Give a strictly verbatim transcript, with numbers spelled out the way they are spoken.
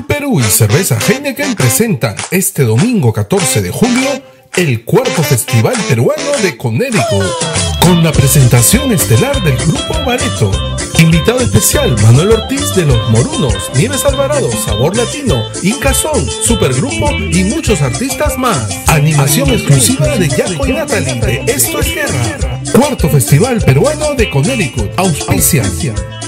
Sur Perú y Cerveza Heineken presentan este domingo catorce de julio el cuarto Festival Peruano de Connecticut, con la presentación estelar del Grupo Bareto. Invitado especial Manuel Ortiz de Los Morunos, Nieves Alvarado, Sabor Latino, Incazón, Supergrupo y muchos artistas más. Animación exclusiva de Jaco y Natalie de Esto es Guerra. Cuarto Festival Peruano de Connecticut. Auspicia